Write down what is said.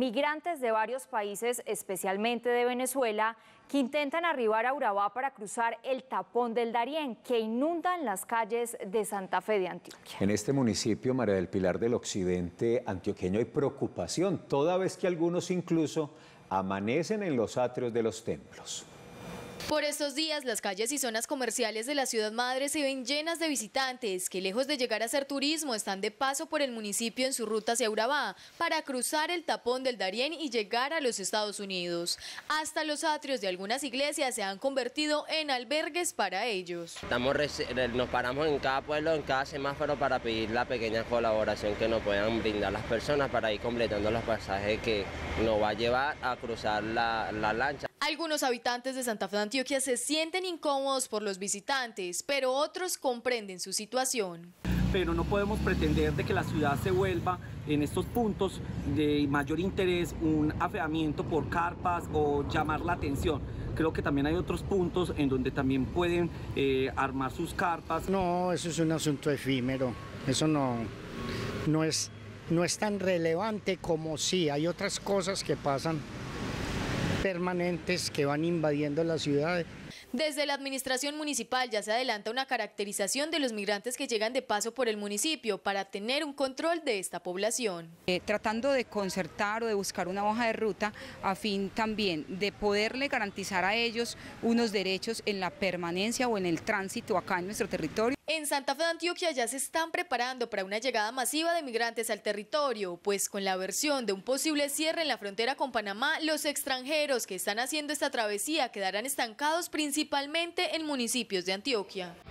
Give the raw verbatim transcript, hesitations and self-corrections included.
migrantes de varios países, especialmente de Venezuela, que intentan arribar a Urabá para cruzar el tapón del Darién, que inundan las calles de Santa Fe de Antioquia. En este municipio, María del Pilar del occidente antioqueño, hay preocupación, toda vez que algunos incluso amanecen en los atrios de los templos. Por estos días, las calles y zonas comerciales de la ciudad madre se ven llenas de visitantes que, lejos de llegar a hacer turismo, están de paso por el municipio en su ruta hacia Urabá para cruzar el tapón del Darién y llegar a los Estados Unidos. Hasta los atrios de algunas iglesias se han convertido en albergues para ellos. Estamos, nos paramos en cada pueblo, en cada semáforo para pedir la pequeña colaboración que nos puedan brindar las personas para ir completando los pasajes que nos va a llevar a cruzar la, la lancha. Algunos habitantes de Santa Fe de Antioquia se sienten incómodos por los visitantes, pero otros comprenden su situación. Pero no podemos pretender de que la ciudad se vuelva en estos puntos de mayor interés un afeamiento por carpas o llamar la atención. Creo que también hay otros puntos en donde también pueden eh, armar sus carpas. No, eso es un asunto efímero, eso no, no, es, no es tan relevante como sí, hay otras cosas que pasan permanentes que van invadiendo la ciudad. Desde la administración municipal ya se adelanta una caracterización de los migrantes que llegan de paso por el municipio para tener un control de esta población. Eh, tratando de concertar o de buscar una hoja de ruta a fin también de poderle garantizar a ellos unos derechos en la permanencia o en el tránsito acá en nuestro territorio. En Santa Fe de Antioquia ya se están preparando para una llegada masiva de migrantes al territorio, pues con la versión de un posible cierre en la frontera con Panamá, los extranjeros que están haciendo esta travesía quedarán estancados principalmente en municipios de Antioquia.